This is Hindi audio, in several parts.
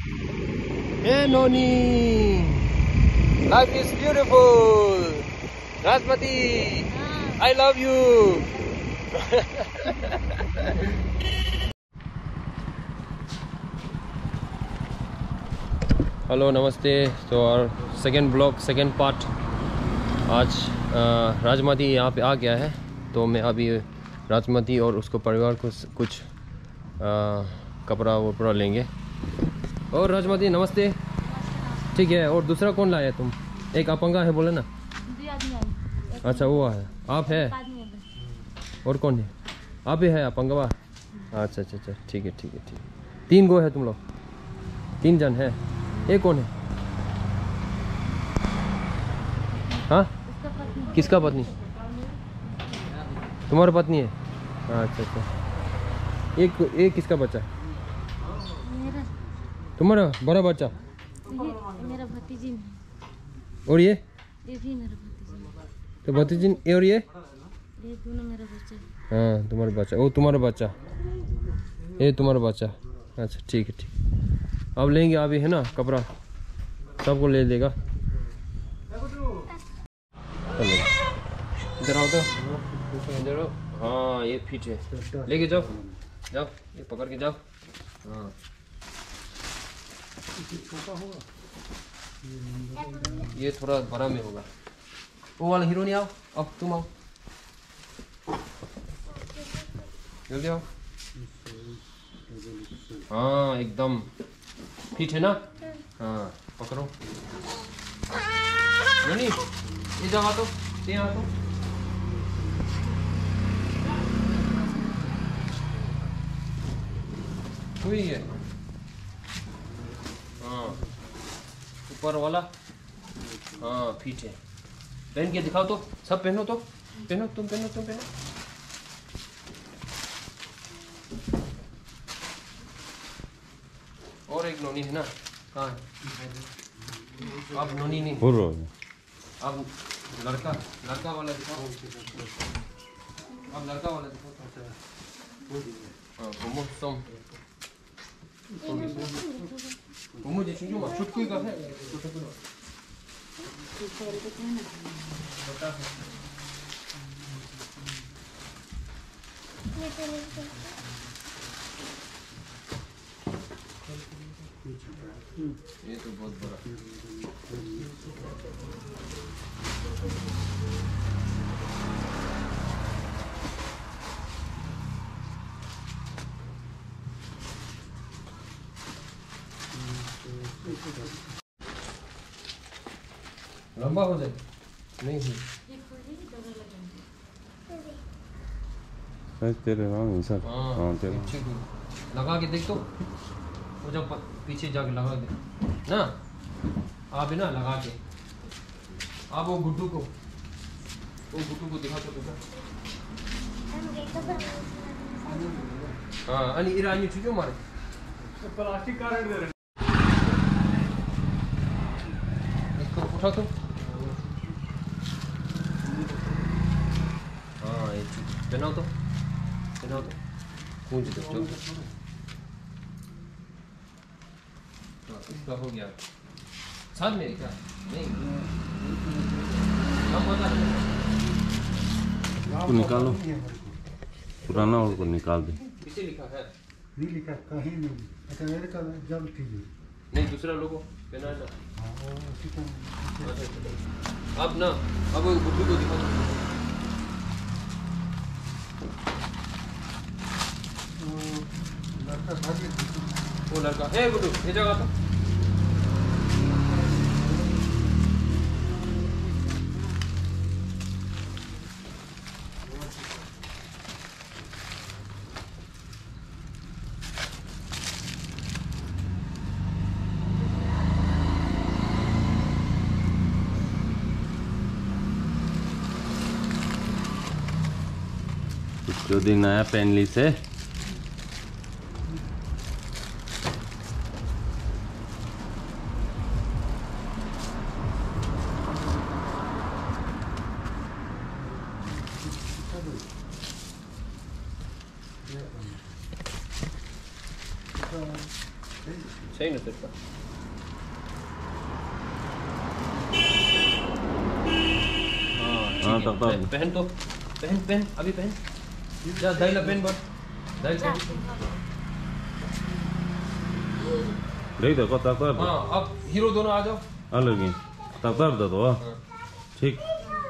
Hey Noni, life is beautiful. Rajmati, I love you. Hello नमस्ते। तो और सेकेंड ब्लॉग सेकेंड पार्ट आज राजमती यहाँ पे आ गया है। तो मैं अभी राजमती और उसको परिवार को कुछ कपड़ा वपड़ा लेंगे। और राजमती नमस्ते। ठीक है। और दूसरा कौन लाया तुम? एक अपंगा है बोले ना। अच्छा वो है, आप है और कौन है? आप ही है अपंगवा? अच्छा अच्छा अच्छा ठीक है ठीक है ठीक है। 3 गो है तुम लोग? 3 जन है। एक कौन है? हाँ किसका पत्नी? तुम्हारा पत्नी है? अच्छा अच्छा। एक किसका बच्चा? तुम्हारा बड़ा बच्चा? मेरा भतीजी है। और ये भी मेरा भतीजी। तो भतीजी और ये दोनों मेरा बच्चा है। हाँ तुम्हारा बच्चा। वो तुम्हारा बच्चा, ये तुम्हारा बच्चा। अच्छा ठीक है ठीक। अब लेंगे अभी है ना कपड़ा, सबको ले लेगा। इधर आओ तो, इधर आओ। हाँ ये फिट है, लेके जाओ जाओ, ये पकड़ के जाओ। हाँ ये थोड़ा बड़ा में होगा। वो वाला हीरो नहीं आओ, अब तुम आओ, जल्दी आओ। हाँ एकदम फिट है ना। हाँ पकड़ो नहीं, ये जाओ तो, ये आ तो। हुई है। हाँ ऊपर वाला हाँ फिट है। पहन के दिखाओ तो, सब पहनो तो, पहनो तुम, पहनो तुम, पहनो। और एक नोनी है ना, कहाँ है? अब नोनी नहीं, अब लड़का, लड़का वाला दिखाओ। अब लड़का वाला दिखाओ। हाँ घूमो तुम, घूमो जी सुनो मत, छुटकुई का है, छुटकुई छोटा है। ये तो बहुत बड़ा। लंबा हो जाए नहीं हुई तेरे सर। हाँ तेरे लगा के देख तो, वो जब पीछे जाके लगा दे ना, आप ना लगा के। आप वो गुड्डू को दिखा तो हाँ अनि इरानी क्यों मारे प्लास्टिक का दे रहे। इसको उठा तो। हाँ ये पहनाओ तो, पहनाओ तो, कूंज दो चल। इसका हो गया साथ में क्या नहीं को निकालो, पुराना और को निकाल दे। किसे लिखा है? नहीं लिखा कहीं नहीं। अच्छा मेरे का जब कीजिए नहीं दूसरा लोगो पहना ना। अब ना, अब वो गुड्डू को दिखाओ। लड़का वो लड़का है गुड्डू, ये जगह तो जो दिन आया पेनली से सही ना सिर्फ हाँ तब पहन तो पहन अभी पहन जा दाइला पहन बर दाइला नहीं तो कता कर हाँ अब हीरो दोनों आ जाओ अलग ही तब कर दो तो ठीक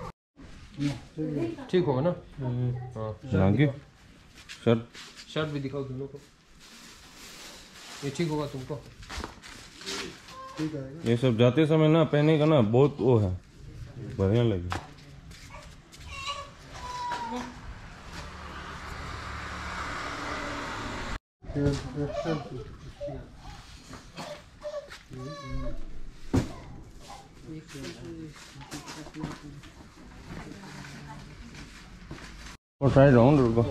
ठीक होगा ना हाँ आगे शर्ट शर्ट भी दिखाओ दोनों को ये ठीक होगा तुमको ठीक है। ये सब जाते समय ना पहने का ना बहुत वो है बढ़िया लगे और ट्राई राउंड रुको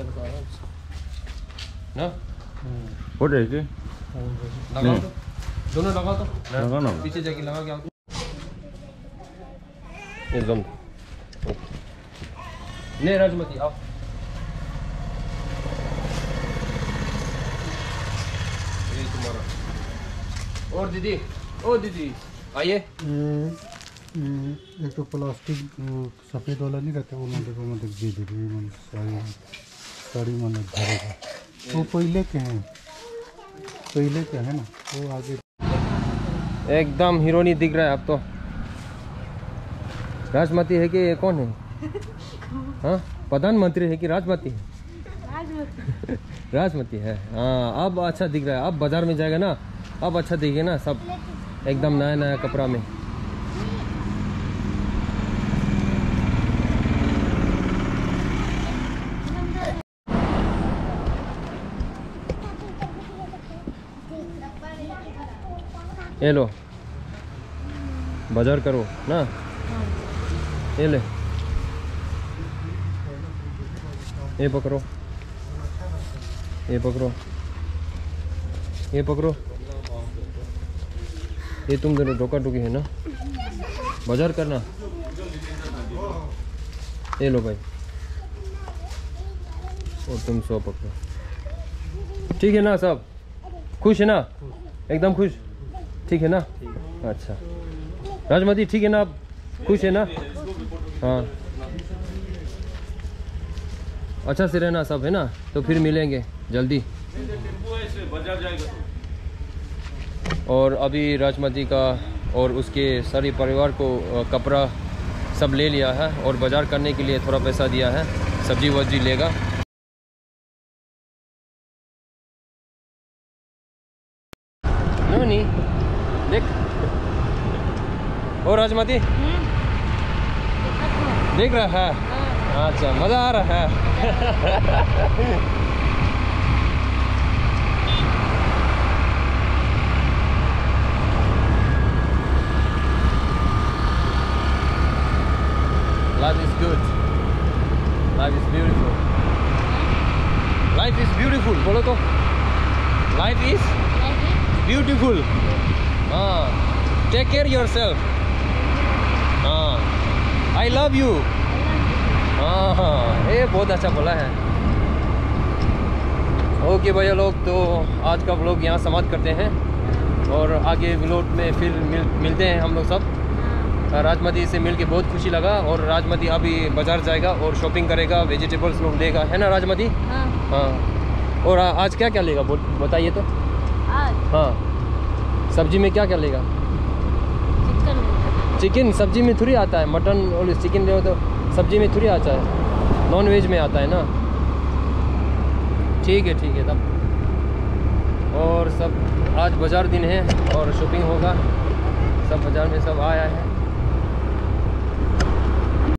ना हो जाएगी लगाओ तो दोनों लगाओ तो लगा ना पीछे जाके लगा के आओ एकदम नहीं राजमती आओ ये तुम्हारा और दीदी ओ दीदी आइए एक तो प्लास्टिक सफ़ेद वाला नहीं रहता वो मतलब दे दे साड़ी मतलब धरेगा वो पहले के है ना वो आगे एकदम हीरोनी दिख रहा है अब तो राजमती है कि ये कौन है हाँ प्रधानमंत्री है कि राजमती है राजमती है हाँ अब अच्छा दिख रहा है अब बाजार में जाएगा ना अब अच्छा दिखे ना सब एकदम नया नया कपड़ा में ये लो बाजार करो ना ये ले ये पकड़ो ये पकड़ो ये पकड़ो ये तुम दोनों टोका टोकी है ना बाजार करना ये लो भाई और तुम 100 पकड़ो ठीक है ना सब खुश है ना एकदम खुश ठीक है ना अच्छा राजमती ठीक है ना आप खुश है ना हाँ अच्छा से रहना सब है ना तो फिर मिलेंगे जल्दी और अभी राजमती का और उसके सारे परिवार को कपड़ा सब ले लिया है और बाजार करने के लिए थोड़ा पैसा दिया है सब्जी वब्जी लेगा नहीं देख और राजमती देख रहा है अच्छा मज़ा आ रहा है Life is good. Life is beautiful. Life is beautiful. बोलो तो Life is beautiful. Take care yourself. I love you. ये बहुत अच्छा बोला है ओके भैया लोग तो आज का व्लॉग यहाँ समाप्त करते हैं और आगे व्लॉग में फिर मिलते हैं हम लोग सब राजमती से मिल के बहुत खुशी लगा और राजमती अभी बाज़ार जाएगा और शॉपिंग करेगा वेजिटेबल्स लोग लेगा है ना राजमती हाँ और आज क्या क्या लेगा बताइए तो हाँ सब्जी में क्या क्या लेगा चिकन सब्जी में थोड़ी आता है मटन और चिकन ले तो सब्जी में थोड़ी आता है नॉन वेज में आता है ना ठीक है तब और सब आज बाज़ार दिन है और शॉपिंग होगा सब बाज़ार में सब आया है